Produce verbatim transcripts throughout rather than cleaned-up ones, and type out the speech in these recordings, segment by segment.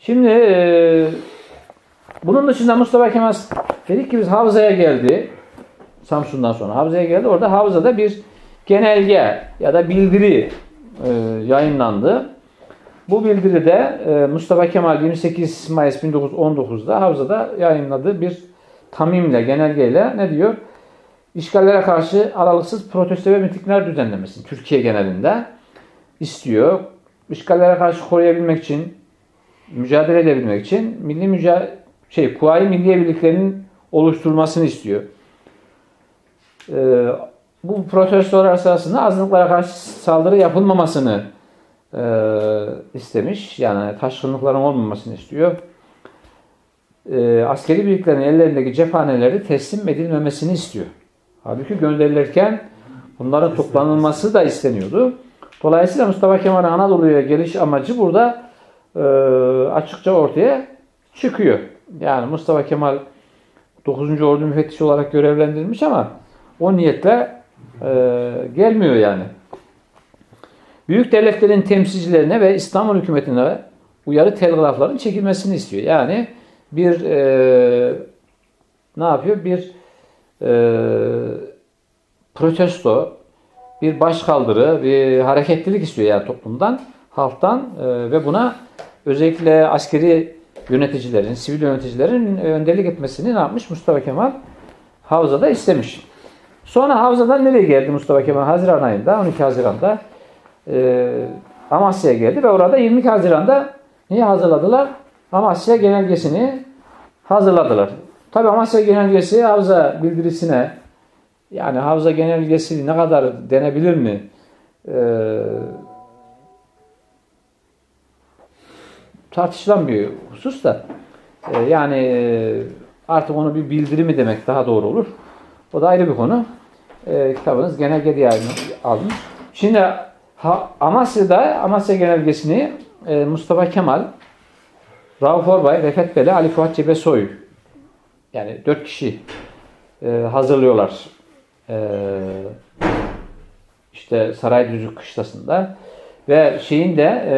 Şimdi e, bunun dışında Mustafa Kemal dedik ki biz Havza'ya geldi. Samsun'dan sonra Havza'ya geldi. Orada Havza'da bir genelge ya da bildiri e, yayınlandı. Bu bildiride e, Mustafa Kemal yirmi sekiz Mayıs bin dokuz yüz on dokuz'da Havza'da yayınladığı bir tamimle, genelgeyle ne diyor? İşgallere karşı aralıksız protesto ve mitingler düzenlemesini Türkiye genelinde istiyor. İşgallere karşı koruyabilmek için, mücadele edebilmek için milli mücadele şey Kuvayi Milliye Birliklerinin oluşturulmasını istiyor. Ee, bu protestolar sırasında azınlıklara karşı saldırı yapılmamasını e, istemiş. Yani taşkınlıkların olmamasını istiyor. E, askeri birliklerin ellerindeki cephaneleri teslim edilmemesini istiyor. Halbuki gönderilirken bunların toplanılması da isteniyordu. Dolayısıyla Mustafa Kemal'in Anadolu'ya geliş amacı burada e, açıkça ortaya çıkıyor. Yani Mustafa Kemal dokuzuncu Ordu müfettişi olarak görevlendirilmiş ama o niyetle e, gelmiyor yani. Büyük devletlerin temsilcilerine ve İstanbul hükümetine uyarı telgrafların çekilmesini istiyor. Yani bir e, ne yapıyor? Bir e, protesto, bir başkaldırı, bir hareketlilik istiyor yani toplumdan, halktan e, ve buna özellikle askeri yöneticilerin, sivil yöneticilerin önderlik etmesini ne yapmış? Mustafa Kemal Havza'da istemiş. Sonra Havza'dan nereye geldi Mustafa Kemal? Haziran ayında, on iki Haziran'da e, Amasya'ya geldi ve orada yirmi iki Haziran'da neyi hazırladılar? Amasya genelgesini hazırladılar. Tabi Amasya genelgesi Havza bildirisine, yani Havza genelgesi ne kadar denebilir mi? Ee, tartışılan bir husus da. Ee, yani artık onu bir bildiri mi demek daha doğru olur. O da ayrı bir konu. Ee, kitabınız genelge diye almış. Şimdi ha, Amasya'da Amasya genelgesini e, Mustafa Kemal, Rauf Orbay, Refet Bele, Ali Fuat Cebesoy, yani dört kişi e, hazırlıyorlar. E, işte Saraydüzü kışlasında ve şeyin de e,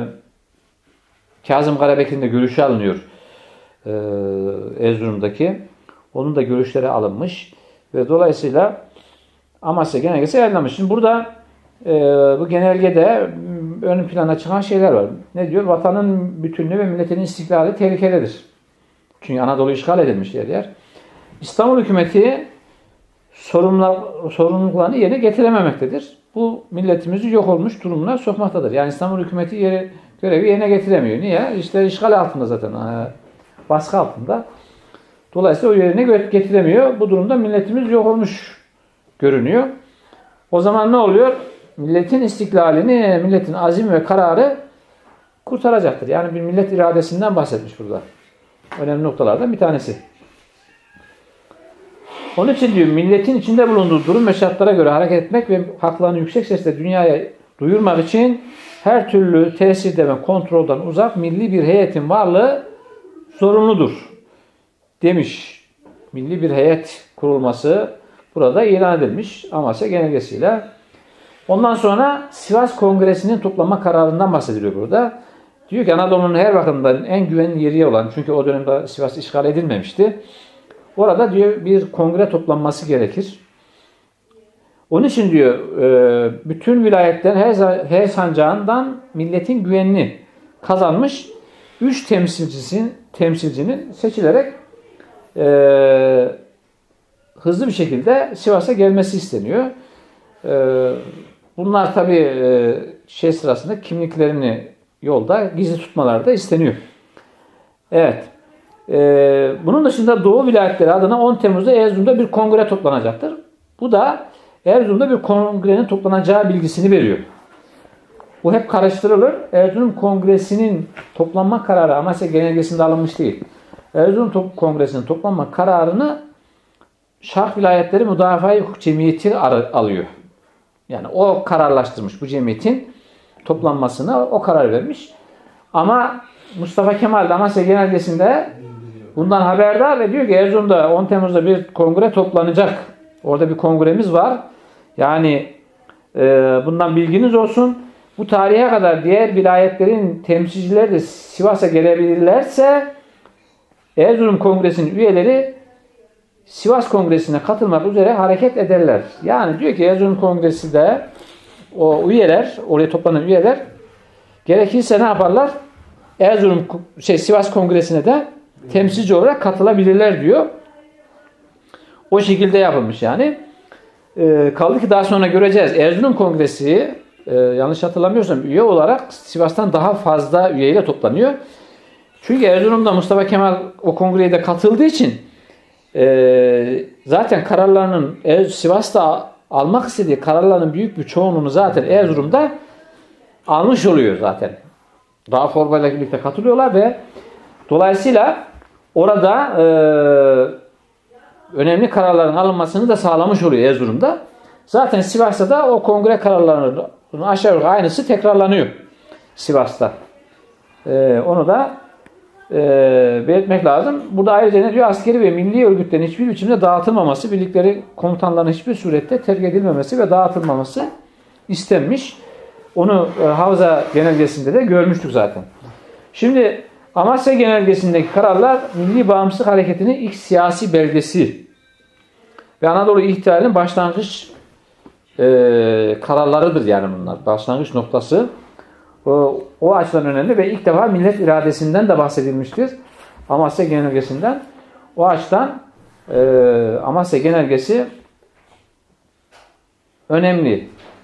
Kazım Karabekir'in de görüşü alınıyor e, Erzurum'daki. Onun da görüşleri alınmış ve dolayısıyla Amasya genelgesi yayınlanmış. Şimdi burada e, bu genelgede ön plana çıkan şeyler var. Ne diyor? Vatanın bütünlüğü ve milletin istiklali tehlikededir. Çünkü Anadolu işgal edilmiş yer yer. İstanbul hükümeti sorumluluklarını yerine getirememektedir. Bu milletimizi yok olmuş durumuna sokmaktadır. Yani İstanbul hükümeti yeri, görevi yerine getiremiyor. Niye? İşte işgal altında zaten. Baskı altında. Dolayısıyla o yerine getiremiyor. Bu durumda milletimiz yok olmuş görünüyor. O zaman ne oluyor? Milletin istiklalini, milletin azim ve kararı kurtaracaktır. Yani bir millet iradesinden bahsetmiş burada. Önemli noktalardan bir tanesi. Onun için diyor, milletin içinde bulunduğu durum ve şartlara göre hareket etmek ve haklarını yüksek sesle dünyaya duyurmak için her türlü tesirden ve kontrolden uzak milli bir heyetin varlığı zorunludur demiş. Milli bir heyet kurulması burada ilan edilmiş Amasya genelgesiyle. Ondan sonra Sivas Kongresi'nin toplanma kararından bahsediliyor burada. Diyor ki Anadolu'nun her bakımdan en güvenli yeri olan, çünkü o dönemde Sivas işgal edilmemişti. Orada diyor bir kongre toplanması gerekir. Onun için diyor bütün vilayetten her, her sancağından milletin güvenini kazanmış üç temsilcisinin, temsilcinin seçilerek e, hızlı bir şekilde Sivas'a gelmesi isteniyor. E, bunlar tabii e, şey sırasında kimliklerini yolda gizli tutmaları da isteniyor. Evet. Ee, bunun dışında Doğu vilayetleri adına on Temmuz'da Erzurum'da bir kongre toplanacaktır. Bu da Erzurum'da bir kongrenin toplanacağı bilgisini veriyor. Bu hep karıştırılır. Erzurum Kongresi'nin toplanma kararı Amasya genelgesinde alınmış değil. Erzurum Top Kongresi'nin toplanma kararını Şark Vilayetleri Müdafaa-i Hukuk Cemiyeti alıyor. Yani o kararlaştırmış bu cemiyetin toplanmasına, o karar vermiş. Ama Mustafa Kemal Amasya genelgesinde bundan haberdar ve diyor ki Erzurum'da on Temmuz'da bir kongre toplanacak. Orada bir kongremiz var. Yani e, bundan bilginiz olsun. bu tarihe kadar diğer vilayetlerin temsilcileri de Sivas'a gelebilirlerse Erzurum Kongresi'nin üyeleri Sivas Kongresi'ne katılmak üzere hareket ederler. Yani diyor ki Erzurum Kongresi de o üyeler, oraya toplanan üyeler gerekirse ne yaparlar? Erzurum şey Sivas Kongresi'ne de temsilci olarak katılabilirler diyor. O şekilde yapılmış yani. Ee, kaldı ki daha sonra göreceğiz. Erzurum Kongresi e, yanlış hatırlamıyorsam üye olarak Sivas'tan daha fazla üyeyle toplanıyor. Çünkü Erzurum'da Mustafa Kemal o kongreye de katıldığı için e, zaten kararlarının Sivas'ta almak istediği kararların büyük bir çoğunluğunu zaten Erzurum'da almış oluyor zaten. Daha formayla birlikte katılıyorlar ve dolayısıyla orada e, önemli kararların alınmasını da sağlamış oluyor Erzurum'da. Zaten Sivas'ta da o kongre kararlarının aşağı yukarı aynısı tekrarlanıyor Sivas'ta. E, onu da e, belirtmek lazım. Burada ayrıca ne diyor? Askeri ve milli örgütlerin hiçbir biçimde dağıtılmaması, birlikleri komutanların hiçbir surette terk edilmemesi ve dağıtılmaması istenmiş. Onu e, Havza Genelgesi'nde de görmüştük zaten. Şimdi Amasya Genelgesi'ndeki kararlar Milli Bağımsızlık Hareketi'nin ilk siyasi belgesi ve Anadolu İhtilali'nin başlangıç e, kararlarıdır yani bunlar. Başlangıç noktası. O, o açıdan önemli ve ilk defa millet iradesinden de bahsedilmiştir. Amasya Genelgesi'nden. O açıdan e, Amasya Genelgesi önemli.